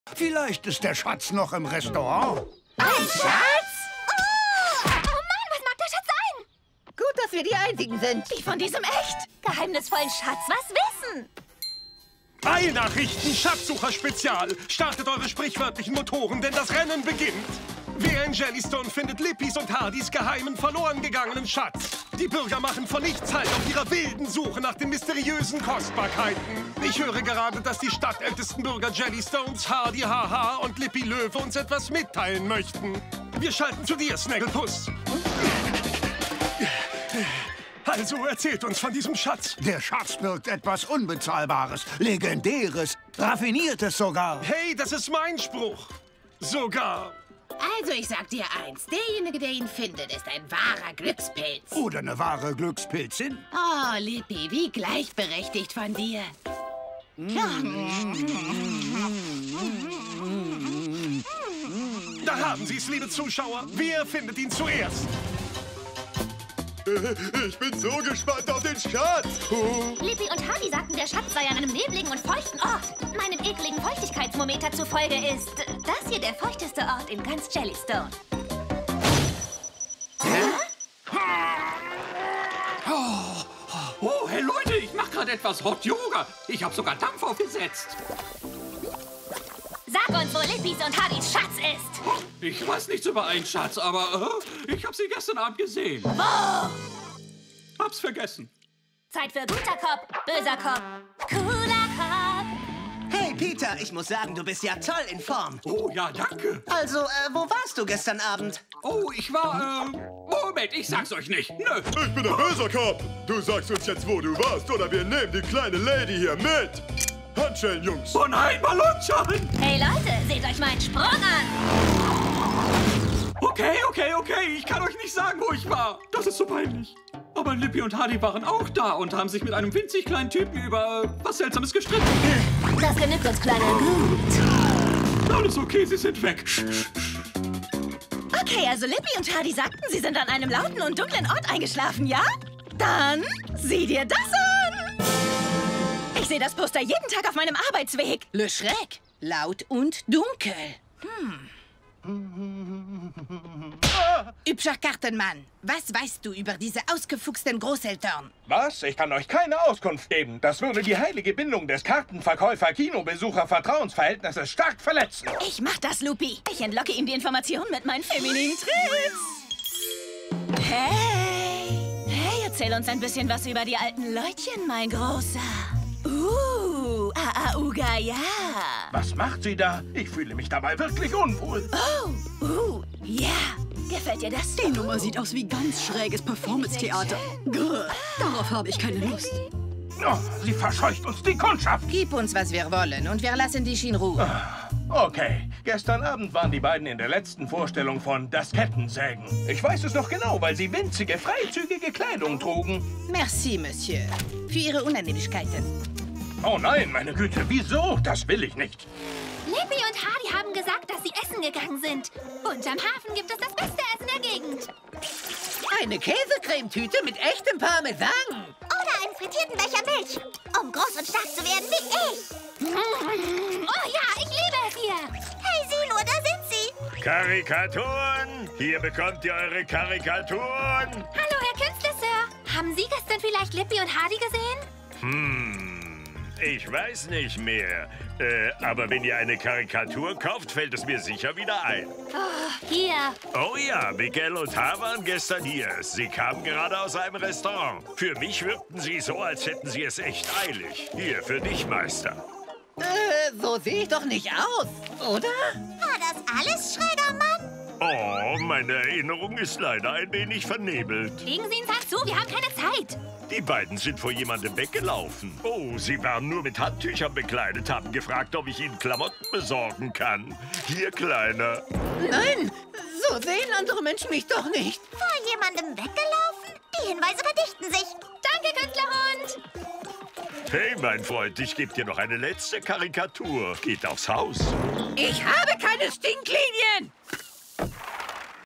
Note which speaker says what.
Speaker 1: Vielleicht ist der Schatz noch im Restaurant.
Speaker 2: Ein Schatz? Oh Mann, was mag der Schatz sein?
Speaker 3: Gut, dass wir die Einzigen sind.
Speaker 2: Die von diesem echt geheimnisvollen Schatz was wissen.
Speaker 4: Eilnachrichten Schatzsucher-Spezial. Startet eure sprichwörtlichen Motoren, denn das Rennen beginnt. Wer in Jellystone findet Lippys und Hardys geheimen, verloren gegangenen Schatz? Die Bürger machen von nichts Halt auf ihrer wilden Suche nach den mysteriösen Kostbarkeiten. Ich höre gerade, dass die stadtältesten Bürger Jellystones, Hardy Haha und Lippy Löwe uns etwas mitteilen möchten. Wir schalten zu dir, Snagglepuss. Also, erzählt uns von diesem Schatz.
Speaker 1: Der Schatz birgt etwas Unbezahlbares, Legendäres, Raffiniertes sogar.
Speaker 4: Hey, das ist mein Spruch. Sogar.
Speaker 3: Also, ich sag dir eins. Derjenige, der ihn findet, ist ein wahrer Glückspilz.
Speaker 1: Oder eine wahre Glückspilzin.
Speaker 3: Oh, Lippy, wie gleichberechtigt von dir.
Speaker 4: Da haben Sie es, liebe Zuschauer. Wer findet ihn zuerst?
Speaker 5: Ich bin so gespannt auf den Schatz.
Speaker 2: Lippy und Hardy sagten, der Schatz sei an einem nebligen und feuchten Ort. Meinem ekligen Feuchtigkeitsmometer zufolge ist das hier der feuchteste Ort in ganz Jellystone.
Speaker 6: Oh, hey Leute, ich mache gerade etwas Hot Yoga. Ich habe sogar Dampf aufgesetzt.
Speaker 2: Sag uns, wo Lippys und Hardys Schatz ist.
Speaker 6: Ich weiß nichts über einen Schatz, aber ich habe sie gestern Abend gesehen.
Speaker 2: Wo?
Speaker 6: Hab's vergessen.
Speaker 2: Zeit für guter Kopf, böser Kopf, cooler Kopf.
Speaker 7: Hey, Peter, ich muss sagen, du bist ja toll in Form.
Speaker 6: Oh ja, danke.
Speaker 7: Also, wo warst du gestern Abend?
Speaker 6: Oh, ich war, Moment, ich sag's euch nicht. Nö.
Speaker 5: Ich bin der böse Cop. Du sagst uns jetzt, wo du warst, oder wir nehmen die kleine Lady hier mit. Handschellen, Jungs.
Speaker 6: Oh nein, Ballonschalen.
Speaker 2: Hey Leute, seht euch meinen Sprung an.
Speaker 6: Okay. Ich kann euch nicht sagen, wo ich war. Das ist so peinlich. Aber Lippy und Hardy waren auch da und haben sich mit einem winzig kleinen Typen über was Seltsames gestritten.
Speaker 2: Das genügt uns, Kleiner. Gut.
Speaker 6: Alles okay, sie sind weg.
Speaker 2: Okay, also Lippy und Hardy sagten, sie sind an einem lauten und dunklen Ort eingeschlafen, ja? Dann sieh dir das an. Ich sehe das Poster jeden Tag auf meinem Arbeitsweg.
Speaker 3: Le Schreck. Laut und dunkel. Hübscher Kartenmann, was weißt du über diese ausgefuchsten Großeltern?
Speaker 8: Was? Ich kann euch keine Auskunft geben. Das würde die heilige Bindung des Kartenverkäufer-Kinobesucher-Vertrauensverhältnisses stark verletzen.
Speaker 2: Ich mach das, Lupi. Ich entlocke ihm die Informationen mit meinen femininen Tricks. Hey, erzähl uns ein bisschen was über die alten Leutchen, mein Großer. Auga, ja.
Speaker 8: Was macht sie da? Ich fühle mich dabei wirklich unwohl.
Speaker 2: Ja. Gefällt dir das?
Speaker 9: Die Nummer sieht aus wie ganz schräges Performance-Theater. Grrr, darauf habe ich keine Lust.
Speaker 8: Oh, sie verscheucht uns die Kundschaft.
Speaker 3: Gib uns, was wir wollen, und wir lassen dich in Ruhe.
Speaker 8: Okay, gestern Abend waren die beiden in der letzten Vorstellung von Das Kettensägen. Ich weiß es noch genau, weil sie winzige, freizügige Kleidung trugen.
Speaker 3: Merci, Monsieur, für Ihre Unannehmlichkeiten.
Speaker 8: Oh nein, meine Güte, wieso? Das will ich nicht.
Speaker 2: Lippy und Hardy haben gesagt, dass sie essen gegangen sind. Und am Hafen gibt es das beste Essen der Gegend.
Speaker 3: Eine Käsecremetüte mit echtem Parmesan.
Speaker 2: Oder einen frittierten Becher Milch, um groß und stark zu werden wie ich. Oh ja, ich liebe es hier. Hey, sieh nur, da sind sie.
Speaker 5: Karikaturen! Hier bekommt ihr eure Karikaturen!
Speaker 2: Hallo, Herr Künstler-Sir. Haben Sie gestern vielleicht Lippy und Hardy gesehen?
Speaker 5: Ich weiß nicht mehr. Aber wenn ihr eine Karikatur kauft, fällt es mir sicher wieder ein.
Speaker 2: Oh, hier.
Speaker 5: Oh ja, Miguel und H. waren gestern hier. Sie kamen gerade aus einem Restaurant. Für mich wirkten sie so, als hätten sie es echt eilig. Hier, für dich, Meister.
Speaker 3: So sehe ich doch nicht aus, oder?
Speaker 2: War das alles, schräger Mann?
Speaker 5: Oh, meine Erinnerung ist leider ein wenig vernebelt.
Speaker 2: Legen Sie ihn Tag zu, wir haben keine Zeit.
Speaker 5: Die beiden sind vor jemandem weggelaufen. Oh, sie waren nur mit Handtüchern bekleidet, haben gefragt, ob ich ihnen Klamotten besorgen kann. Hier, Kleiner.
Speaker 3: Nein, so sehen andere Menschen mich doch nicht.
Speaker 2: Vor jemandem weggelaufen? Die Hinweise verdichten sich. Danke, Künstlerhund.
Speaker 5: Hey, mein Freund, ich gebe dir noch eine letzte Karikatur. Geht aufs Haus.
Speaker 3: Ich habe keine Stinklinien.